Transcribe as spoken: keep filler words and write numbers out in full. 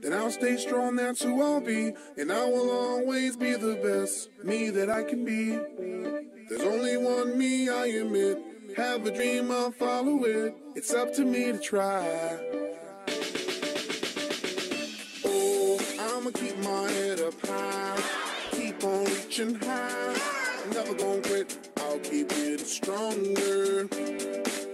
then I'll stay strong, that's who I'll be. And I will always be the best me that I can be. There's only one me, I admit. Have a dream, I'll follow it. It's up to me to try. Oh, I'ma keep my head up high, keep on reaching high. Never gonna quit, I'll keep getting stronger.